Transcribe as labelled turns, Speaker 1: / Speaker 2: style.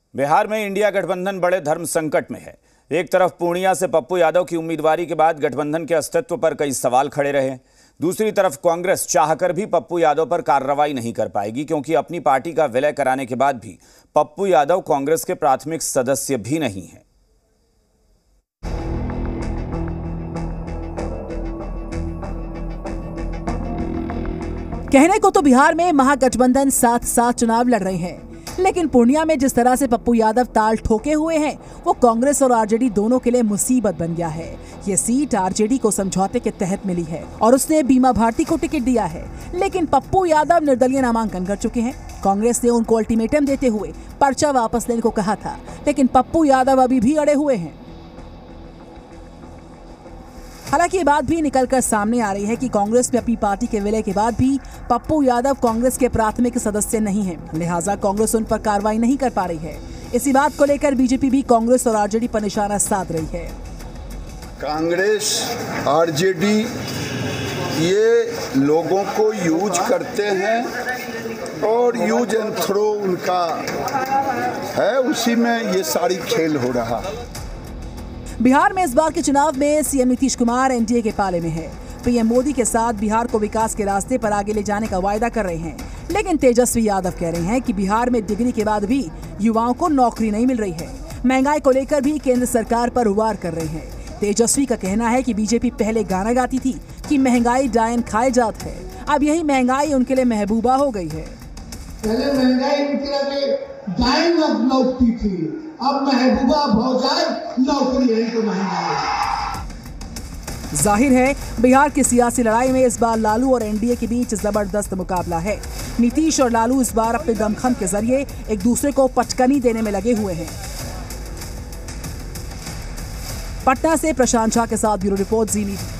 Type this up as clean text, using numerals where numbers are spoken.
Speaker 1: बिहार में इंडिया गठबंधन बड़े धर्म संकट में है। एक तरफ पूर्णिया से पप्पू यादव की उम्मीदवारी के बाद गठबंधन के अस्तित्व पर कई सवाल खड़े रहे। दूसरी तरफ कांग्रेस चाहकर भी पप्पू यादव पर कार्रवाई नहीं कर पाएगी, क्योंकि अपनी पार्टी का विलय कराने के बाद भी पप्पू यादव कांग्रेस के प्राथमिक सदस्य भी नहीं हैं।
Speaker 2: कहने को तो बिहार में महागठबंधन साथ साथ चुनाव लड़ रहे हैं, लेकिन पूर्णिया में जिस तरह से पप्पू यादव ताल ठोके हुए हैं, वो कांग्रेस और आरजेडी दोनों के लिए मुसीबत बन गया है। ये सीट आरजेडी को समझौते के तहत मिली है और उसने बीमा भारती को टिकट दिया है, लेकिन पप्पू यादव निर्दलीय नामांकन कर चुके हैं। कांग्रेस ने उनको अल्टीमेटम देते हुए पर्चा वापस लेने को कहा था, लेकिन पप्पू यादव अभी भी अड़े हुए हैं। हालांकि ये बात भी निकलकर सामने आ रही है कि कांग्रेस में अपनी पार्टी के विलय के बाद भी पप्पू यादव कांग्रेस के प्राथमिक सदस्य नहीं हैं, लिहाजा कांग्रेस उन पर कार्रवाई नहीं कर पा रही है। इसी बात को लेकर बीजेपी भी कांग्रेस और आरजेडी पर निशाना साध रही है।
Speaker 3: कांग्रेस आरजेडी ये लोगों को यूज करते हैं और यूज एंड थ्रो उनका है, उसी में ये सारी खेल हो रहा।
Speaker 2: बिहार में इस बार के चुनाव में सीएम नीतीश कुमार एनडीए के पाले में है। पीएम मोदी के साथ बिहार को विकास के रास्ते पर आगे ले जाने का वायदा कर रहे हैं, लेकिन तेजस्वी यादव कह रहे हैं कि बिहार में डिग्री के बाद भी युवाओं को नौकरी नहीं मिल रही है। महंगाई को लेकर भी केंद्र सरकार पर वार कर रहे हैं। तेजस्वी का कहना है कि बीजेपी पहले गाना गाती थी कि महंगाई डायन खाए जात है, अब यही महंगाई उनके लिए महबूबा हो गई है।
Speaker 4: पहले महंगाई उनके लिए डायन लौटती थी, अब महबूबा भौजाई नौकरी है तो महंगाई।
Speaker 2: जाहिर है बिहार की सियासी लड़ाई में इस बार लालू और एनडीए के बीच जबरदस्त मुकाबला है। नीतीश और लालू इस बार अपने दमखम के जरिए एक दूसरे को पटकनी देने में लगे हुए हैं। पटना से प्रशांत झा के साथ ब्यूरो रिपोर्ट, जी न्यूज़।